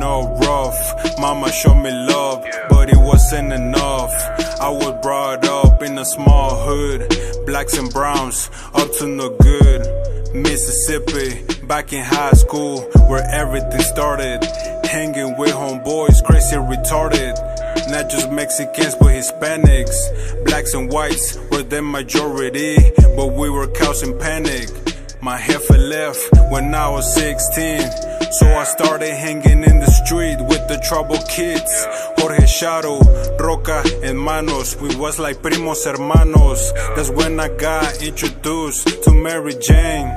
up rough. Mama showed me love, but it wasn't enough. I was brought up in a small hood, blacks and browns, up to no good. Mississippi, back in high school, where everything started. Hanging with homeboys, crazy and retarded. Not just Mexicans, but Hispanics. Blacks and whites were the majority, but we were causing panic. My heifer left when I was 16, so I started hanging in the street with the trouble kids. Jorge Shadow, Roca, and Manos, we was like primos hermanos. That's when I got introduced to Mary Jane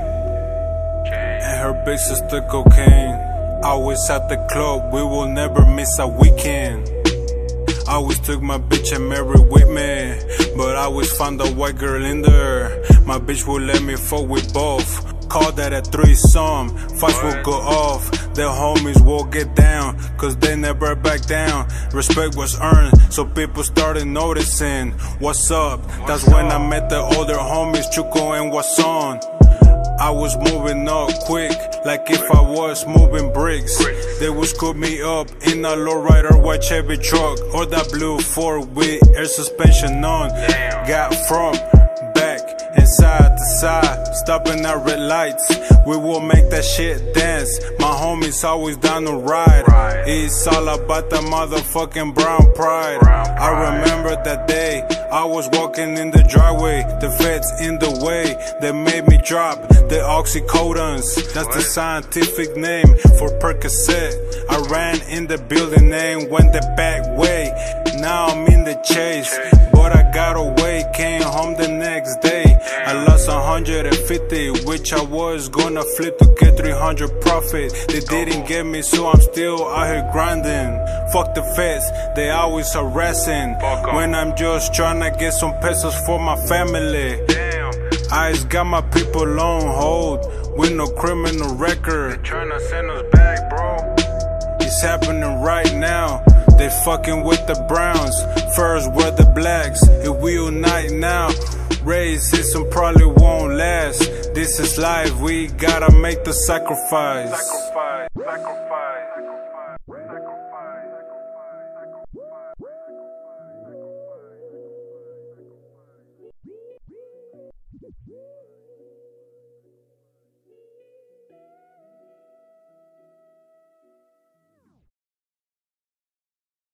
and her big sister cocaine. Always at the club, we will never miss a weekend. I always took my bitch and Mary with me, but I always found a white girl in there. My bitch would let me fuck with both. Call that a threesome, fights will go off. The homies will get down, cause they never back down. Respect was earned, so people started noticing what's up. That's when I met the older homies, Chuco and Wason. I was moving up quick, like if I was moving bricks. They would scoop me up in a lowrider white Chevy truck, or that blue Ford with air suspension on. Got front, back, and side to side, stopping at red lights. We will make that shit dance. My homies always down to ride. It's all about that motherfucking brown pride. I remember that day, I was walking in the driveway, the feds in the way, they made me drop the oxycodons. That's the scientific name for Percocet. I ran in the building and went the back way. Now I'm in the chase, but I got away, came home the next day. I lost 150, which I was gonna flip to get 300 profit. They didn't get me, so I'm still out here grinding. Fuck the feds, they always harassing, when I'm just trying to get some pesos for my family. I just got my people on hold, with no criminal record. They tryna send us back, bro. It's happening right now. They fucking with the Browns, first were the blacks. If we unite now, racism probably won't last. This is life, we gotta make the sacrifice.